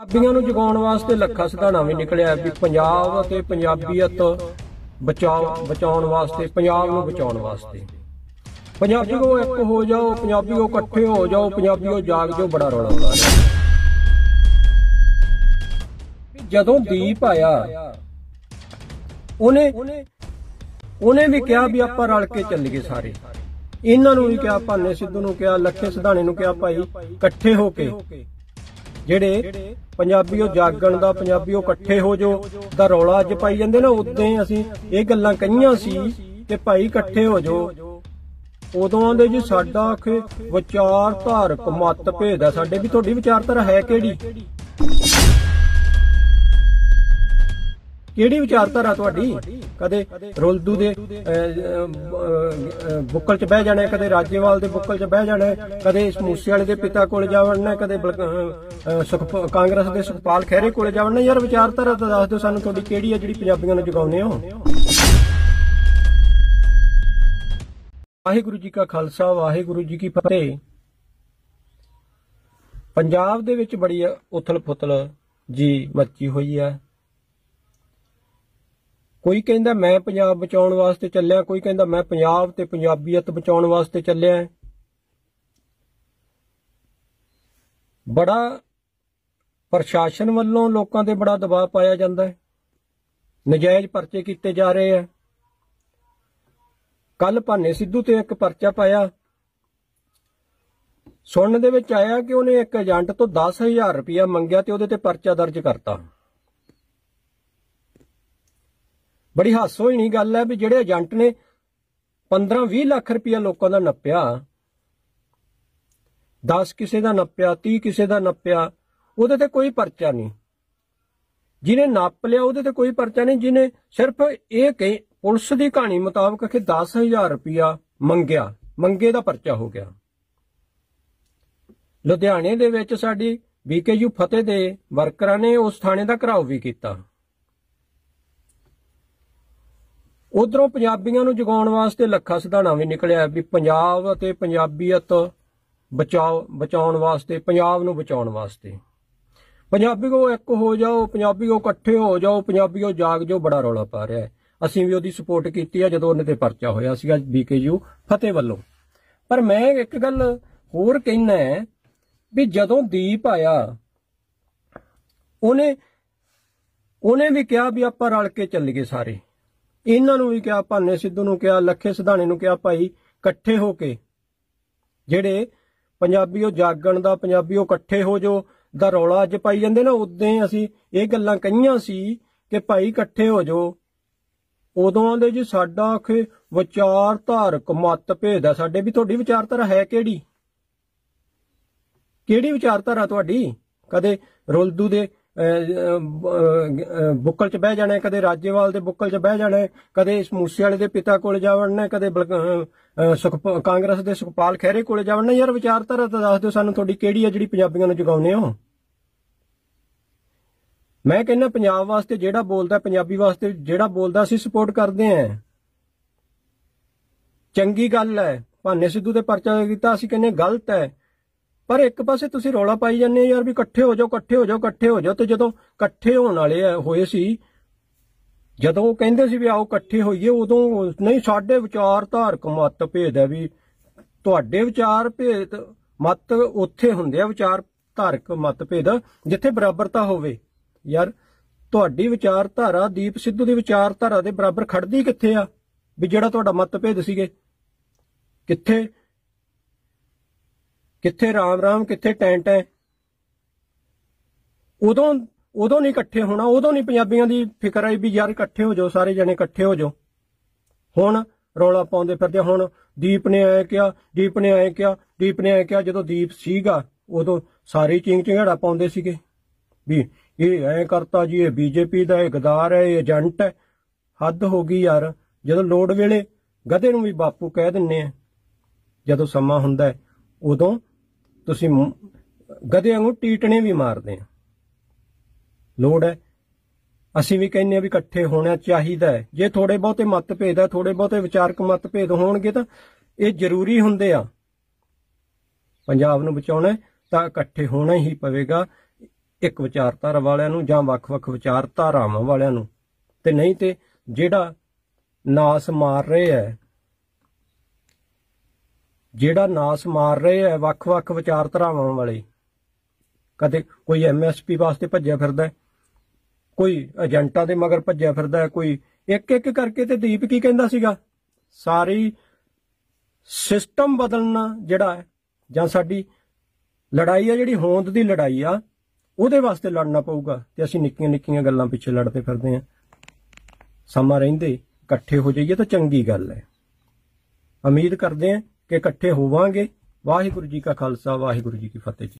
ਪੰਜਾਬੀਆਂ ਨੂੰ ਜਗਾਉਣ ਵਾਸਤੇ ਲੱਖਾ ਸਿਧਾਣਾ ਵੀ ਨਿਕਲਿਆ ਵੀ ਪੰਜਾਬ ਅਤੇ ਪੰਜਾਬੀਅਤ ਬਚਾਉਣ ਵਾਸਤੇ, ਪੰਜਾਬ ਨੂੰ ਬਚਾਉਣ ਵਾਸਤੇ। ਪੰਜਾਬੀਓ ਇੱਕ ਹੋ ਜਾਓ, ਪੰਜਾਬੀਓ ਇਕੱਠੇ ਹੋ ਜਾਓ, ਪੰਜਾਬੀਓ ਜਾਗ ਜਾਓ, ਬੜਾ ਰੌਲਾ ਪਾ ਰਿਹਾ। ਜਦੋਂ ਦੀਪ ਆਇਆ ਉਹਨੇ ਵੀ ਕਿਹਾ ਵੀ ਆਪਾਂ ਰਲ ਕੇ ਚੱਲੀਏ ਸਾਰੇ। ਇਹਨਾਂ ਨੂੰ ਵੀ ਕਿਹਾ, ਭਾਨੇ ਸਿੱਧੂ ਨੂੰ ਕਿਹਾ, ਲੱਖੇ ਸਿਧਾਣੇ ਨੂੰ ਕਿਹਾ, ਭਾਈ ਇਕੱਠੇ ਹੋ ਕੇ ਜਿਹੜੇ ਪੰਜਾਬੀਓ ਜਾਗਣ ਦਾ, ਪੰਜਾਬੀਓ ਇਕੱਠੇ ਹੋ ਜੋ ਦਾ ਰੌਲਾ ਅੱਜ ਪਾਈ ਜਾਂਦੇ ਨਾ, ਉਦੋਂ ਹੀ ਅਸੀਂ ਇਹ ਗੱਲਾਂ ਕਹੀਆਂ ਸੀ ਕਿ ਭਾਈ ਇਕੱਠੇ ਹੋ ਜੋ। ਉਦੋਂ ਆਂਦੇ ਜੀ ਸਾਡਾ ਵਿਚਾਰਧਾਰਕ ਮਤ ਭੇਦ ਹੈ ਸਾਡੇ। ਵੀ ਤੁਹਾਡੀ ਵਿਚਾਰਧਾਰਾ ਹੈ ਕਿਹੜੀ ਵਿਚਾਰਧਾਰਾ ਤੁਹਾਡੀ? ਕਦੇ ਰੁਲਦੂ ਦੇ ਬੁੱਕਲ 'ਚ ਬਹਿ ਜਾਣਾ, ਕਦੇ ਰਾਜੇਵਾਲ ਦੇ ਬੁੱਕਲ 'ਚ ਬਹਿ ਜਾਣਾ, ਕਦੇ ਮੂਸੇ ਵਾਲੇ ਦੇ ਪਿਤਾ ਕੋਲ ਜਾਵੜਨਾ, ਕਦੇ ਕਾਂਗਰਸ ਦੇ ਸੁਖਪਾਲ ਖਹਿਰੇ ਕੋਲ ਜਾਵੜਨਾ। ਯਾਰ ਵਿਚਾਰਧਾਰਾ ਤਾਂ ਦੱਸ ਦਿਓ ਸਾਨੂੰ ਤੁਹਾਡੀ ਕਿਹੜੀ ਹੈ ਜਿਹੜੀ ਪੰਜਾਬੀਆਂ ਨੂੰ ਜਗਾਉਂਦੇ ਹੋ। ਵਾਹਿਗੁਰੂ ਜੀ ਕਾ ਖਾਲਸਾ, ਵਾਹਿਗੁਰੂ ਜੀ ਕੀ ਫਤਿਹ। ਪੰਜਾਬ ਦੇ ਵਿੱਚ ਬੜੀ ਉਥਲ ਪੁਥਲ ਜੀ ਮੱਚੀ ਹੋਈ ਹੈ। ਕੋਈ ਕਹਿੰਦਾ ਮੈਂ ਪੰਜਾਬ ਬਚਾਉਣ ਵਾਸਤੇ ਚੱਲਿਆ, ਕੋਈ ਕਹਿੰਦਾ ਮੈਂ ਪੰਜਾਬ ਤੇ ਪੰਜਾਬੀਅਤ ਬਚਾਉਣ ਵਾਸਤੇ ਚੱਲਿਆ। ਬੜਾ ਪ੍ਰਸ਼ਾਸਨ ਵੱਲੋਂ ਲੋਕਾਂ ਤੇ ਬੜਾ ਦਬਾਅ ਪਾਇਆ ਜਾਂਦਾ ਹੈ, ਨਜਾਇਜ਼ ਪਰਚੇ ਕੀਤੇ ਜਾ ਰਹੇ ਆ। ਕੱਲ ਭਾਨੇ ਸਿੱਧੂ ਤੇ ਇੱਕ ਪਰਚਾ ਪਾਇਆ, ਸੁਣਨ ਦੇ ਵਿੱਚ ਆਇਆ ਕਿ ਉਹਨੇ ਇੱਕ ਏਜੰਟ ਤੋਂ 10,000 ਰੁਪਇਆ ਮੰਗਿਆ ਤੇ ਉਹਦੇ ਤੇ ਪਰਚਾ ਦਰਜ ਕਰਤਾ। ਬੜੀ ਹਾਸੋਹੀਣੀ ਗੱਲ ਹੈ ਵੀ ਜਿਹੜੇ ਏਜੰਟ ਨੇ 15-20 ਲੱਖ ਰੁਪਇਆ ਲੋਕਾਂ ਦਾ ਨੱਪਿਆ, 10 ਕਿਸੇ ਦਾ ਨੱਪਿਆ, 30 ਕਿਸੇ ਦਾ ਨੱਪਿਆ, ਉਹਦੇ ਤੇ ਕੋਈ ਪਰਚਾ ਨਹੀਂ। ਜਿਹਨੇ ਨੱਪ ਲਿਆ ਉਹਦੇ ਤੇ ਕੋਈ ਪਰਚਾ ਨਹੀਂ। ਜਿਹਨੇ ਸਿਰਫ ਇਹ ਕਹੀ ਪੁਲਿਸ ਦੀ ਕਹਾਣੀ ਮੁਤਾਬਕ ਕਿ 10,000 ਰੁਪਇਆ ਮੰਗੇ ਦਾ ਪਰਚਾ ਹੋ ਗਿਆ। ਲੁਧਿਆਣੇ ਦੇ ਵਿੱਚ ਸਾਡੀ BKU ਫਤਿਹ ਦੇ ਵਰਕਰਾਂ ਨੇ ਉਸ ਥਾਣੇ ਦਾ ਘਿਰਾਓ ਵੀ ਕੀਤਾ। ਉਧਰੋਂ ਪੰਜਾਬੀਆਂ ਨੂੰ ਜਗਾਉਣ ਵਾਸਤੇ ਲੱਖਾ ਸਿਧਾਣਾ ਵੀ ਨਿਕਲਿਆ ਵੀ ਪੰਜਾਬ ਅਤੇ ਪੰਜਾਬੀਅਤ ਬਚਾਉਣ ਵਾਸਤੇ, ਪੰਜਾਬ ਨੂੰ ਬਚਾਉਣ ਵਾਸਤੇ। ਪੰਜਾਬੀਓ ਇੱਕ ਹੋ ਜਾਓ, ਪੰਜਾਬੀਓ ਇਕੱਠੇ ਹੋ ਜਾਓ, ਪੰਜਾਬੀਓ ਜਾਗ ਜਾਓ, ਬੜਾ ਰੌਲਾ ਪਾ ਰਿਹਾ ਹੈ। ਅਸੀਂ ਵੀ ਉਹਦੀ ਸਪੋਰਟ ਕੀਤੀ ਹੈ ਜਦੋਂ ਉਹਨੇ ਤੇ ਪਰਚਾ ਹੋਇਆ ਸੀਗਾ BKU ਫਤਿਹ ਵੱਲੋਂ। ਪਰ ਮੈਂ ਇੱਕ ਗੱਲ ਹੋਰ ਕਹਿਣਾ ਹੈ ਵੀ ਜਦੋਂ ਦੀਪ ਆਇਆ ਉਹਨੇ ਵੀ ਕਿਹਾ ਵੀ ਆਪਾਂ ਰਲ ਕੇ ਚੱਲੀਏ ਸਾਰੇ। ਇਹਨਾਂ ਨੂੰ ਵੀ ਕਿਹਾ, ਭਾਨੇ ਸਿੱਧੂ ਨੂੰ ਕਿਹਾ, ਲੱਖੇ ਸਿਧਾਣੇ ਨੂੰ ਕਿਹਾ, ਭਾਈ ਇਕੱਠੇ ਹੋ ਕੇ ਜਿਹੜੇ ਪੰਜਾਬੀਓ ਜਾਗਣ ਦਾ, ਪੰਜਾਬੀਓ ਇਕੱਠੇ ਹੋ ਜੋ ਦਾ ਰੌਲਾ ਅੱਜ ਪਾਈ ਜਾਂਦੇ ਨਾ, ਉਦੋਂ ਹੀ ਅਸੀਂ ਇਹ ਗੱਲਾਂ ਕਹੀਆਂ ਸੀ ਕਿ ਭਾਈ ਇਕੱਠੇ ਹੋ ਜੋ। ਉਦੋਂ ਆਂਦੇ ਜੀ ਸਾਡਾ ਵਿਚਾਰਧਾਰਕ ਮਤ ਭੇਦ ਹੈ ਸਾਡੇ। ਵੀ ਤੁਹਾਡੀ ਵਿਚਾਰਧਾਰਾ ਹੈ ਕਿਹੜੀ ਵਿਚਾਰਧਾਰਾ ਤੁਹਾਡੀ? ਕਦੇ ਰੁਲਦੂ ਦੇ ਬੁੱਕਲ 'ਚ ਬਹਿ ਜਾਣਾ, ਕਦੇ ਰਾਜੇਵਾਲ ਦੇ ਬੁੱਕਲ 'ਚ ਬਹਿ ਜਾਣਾ, ਕਦੇ ਮੂਸੇ ਵਾਲੇ ਦੇ ਪਿਤਾ ਕੋਲ ਜਾਵੜਨਾ, ਕਦੇ ਕਾਂਗਰਸ ਦੇ ਸੁਖਪਾਲ ਖਹਿਰੇ ਕੋਲ ਜਾਵੜਨਾ। ਯਾਰ ਵਿਚਾਰਧਾਰਾ ਤਾਂ ਦੱਸ ਦਿਓ ਸਾਨੂੰ ਤੁਹਾਡੀ ਕਿਹੜੀ ਹੈ ਜਿਹੜੀ ਪੰਜਾਬੀਆਂ ਨੂੰ ਜਗਾਉਂਦੇ ਹੋ। ਮੈਂ ਕਹਿੰਦਾ ਪੰਜਾਬ ਵਾਸਤੇ ਜਿਹੜਾ ਬੋਲਦਾ, ਪੰਜਾਬੀ ਵਾਸਤੇ ਜਿਹੜਾ ਬੋਲਦਾ, ਅਸੀਂ ਸਪੋਰਟ ਕਰਦੇ ਹਾਂ। ਚੰਗੀ ਗੱਲ ਹੈ। ਭਾਨੇ ਸਿੱਧੂ ਤੇ ਪਰਚਾ ਕੀਤਾ, ਅਸੀਂ ਕਹਿੰਦੇ ਗਲਤ ਹੈ। ਪਰ ਇੱਕ ਪਾਸੇ ਤੁਸੀਂ ਰੌਲਾ ਪਾਈ ਜਾਂਦੇ ਯਾਰ ਵੀ ਇਕੱਠੇ ਹੋ ਜਾਓ, ਇਕੱਠੇ ਹੋ ਜਾਓ, ਇਕੱਠੇ ਹੋ ਜਾਓ। ਤੇ ਜਦੋਂ ਇਕੱਠੇ ਹੋਣ ਵਾਲੇ ਹੋਏ ਸੀ, ਜਦੋਂ ਉਹ ਕਹਿੰਦੇ ਸੀ ਵੀ ਆਓ ਇਕੱਠੇ ਹੋਈਏ, ਉਦੋਂ ਨਹੀਂ ਸਾਡੇ ਵਿਚਾਰਧਾਰਕ ਮਤ ਭੇਦ ਹੈ। ਵੀ ਤੁਹਾਡੇ ਵਿਚਾਰ ਭੇਦ ਮਤ ਉੱਥੇ ਹੁੰਦੇ ਆ, ਵਿਚਾਰਧਾਰਕ ਮਤ ਭੇਦ ਜਿੱਥੇ ਬਰਾਬਰਤਾ ਹੋਵੇ। ਯਾਰ ਤੁਹਾਡੀ ਵਿਚਾਰਧਾਰਾ ਦੀਪ ਸਿੱਧੂ ਦੀ ਵਿਚਾਰਧਾਰਾ ਦੇ ਬਰਾਬਰ ਖੜਦੀ ਕਿੱਥੇ ਆ? ਵੀ ਜਿਹੜਾ ਤੁਹਾਡਾ ਮਤਭੇਦ ਸੀਗੇ, ਕਿੱਥੇ ਰਾਮ ਕਿੱਥੇ ਟੈਂ। ਉਦੋਂ ਨਹੀਂ ਇਕੱਠੇ ਹੋਣਾ, ਉਦੋਂ ਨਹੀਂ ਪੰਜਾਬੀਆਂ ਦੀ ਫਿਕਰ ਆਈ ਵੀ ਯਾਰ ਇਕੱਠੇ ਹੋ ਜਾਓ, ਸਾਰੇ ਜਣੇ ਇਕੱਠੇ ਹੋ ਜਾਓ। ਹੁਣ ਰੌਲਾ ਪਾਉਂਦੇ ਫਿਰਦੇ। ਹੁਣ ਦੀਪ ਨੇ ਐ ਕਿਹਾ, ਦੀਪ ਨੇ ਐ ਕਿਹਾ। ਜਦੋਂ ਦੀਪ ਸੀਗਾ ਉਦੋਂ ਸਾਰੇ ਚਿੰਗੜਾ ਪਾਉਂਦੇ ਸੀਗੇ ਵੀ ਇਹ ਐ ਕਰਤਾ ਜੀ, ਇਹ BJP ਦਾ, ਇਹ ਗਦਾਰ ਹੈ, ਇਹ ਏਜੰਟ ਹੈ। ਹੱਦ ਹੋ ਗਈ ਯਾਰ। ਜਦੋਂ ਲੋੜ ਵੇਲੇ ਗਧੇ ਨੂੰ ਵੀ ਬਾਪੂ ਕਹਿ ਦਿੰਦੇ ਆ। ਜਦੋਂ ਸਮਾਂ ਹੁੰਦਾ ਹੈ ਉਦੋਂ ਤੁਸੀਂ ਗਧੇ ਵਾਂਗੂ ਟੀਟਣੇ ਵੀ ਮਾਰਦੇ ਆ। ਲੋੜ ਹੈ ਅਸੀਂ ਵੀ ਕਹਿੰਦੇ ਆ ਵੀ ਇਕੱਠੇ ਹੋਣਾ ਚਾਹੀਦਾ ਹੈ। ਜੇ ਥੋੜੇ ਬਹੁਤੇ ਮਤਭੇਦ ਹੈ, ਥੋੜੇ ਬਹੁਤੇ ਵਿਚਾਰਕ ਮਤਭੇਦ ਹੋਣਗੇ ਤਾਂ ਇਹ ਜ਼ਰੂਰੀ ਹੁੰਦੇ ਆ। ਪੰਜਾਬ ਨੂੰ ਬਚਾਉਣਾ ਤਾਂ ਇਕੱਠੇ ਹੋਣਾ ਹੀ ਪਵੇਗਾ। ਇੱਕ ਵਿਚਾਰਧਾਰਾ ਵਾਲਿਆਂ ਨੂੰ ਜਾਂ ਵੱਖ-ਵੱਖ ਵਿਚਾਰਧਾਰਾਵਾਂ ਵਾਲਿਆਂ ਨੂੰ, ਤੇ ਨਹੀਂ ਤੇ ਜਿਹੜਾ ਨਾਸ ਮਾਰ ਰਹੇ ਹੈ ਵੱਖ-ਵੱਖ ਵਿਚਾਰਧਾਰਾਵਾਂ ਵਾਲੇ। ਕਦੇ ਕੋਈ MSP ਵਾਸਤੇ ਭੱਜਿਆ ਫਿਰਦਾ, ਕੋਈ ਏਜੰਟਾਂ ਦੇ ਮਗਰ ਭੱਜਿਆ ਫਿਰਦਾ, ਕੋਈ ਇੱਕ ਇੱਕ ਕਰਕੇ। ਤੇ ਦੀਪ ਕੀ ਕਹਿੰਦਾ ਸੀਗਾ, ਸਾਰੀ ਸਿਸਟਮ ਬਦਲਣਾ ਜਿਹੜਾ ਹੈ, ਜਾਂ ਸਾਡੀ ਲੜਾਈ ਆ ਜਿਹੜੀ ਹੋਂਦ ਦੀ ਲੜਾਈ ਆ, ਉਹਦੇ ਵਾਸਤੇ ਲੜਨਾ ਪਊਗਾ। ਤੇ ਅਸੀਂ ਨਿੱਕੀਆਂ ਨਿੱਕੀਆਂ ਗੱਲਾਂ ਪਿੱਛੇ ਲੜਦੇ ਫਿਰਦੇ ਹਾਂ। ਸਮਾਂ ਰਹਿੰਦੇ ਇਕੱਠੇ ਹੋ ਜਾਈਏ ਤਾਂ ਚੰਗੀ ਗੱਲ ਹੈ। ਉਮੀਦ ਕਰਦੇ ਹਾਂ ਕਿ ਇਕੱਠੇ ਹੋਵਾਂਗੇ। ਵਾਹਿਗੁਰੂ ਜੀ ਕਾ ਖਾਲਸਾ, ਵਾਹਿਗੁਰੂ ਜੀ ਕੀ ਫਤਿਹ ਜੀ।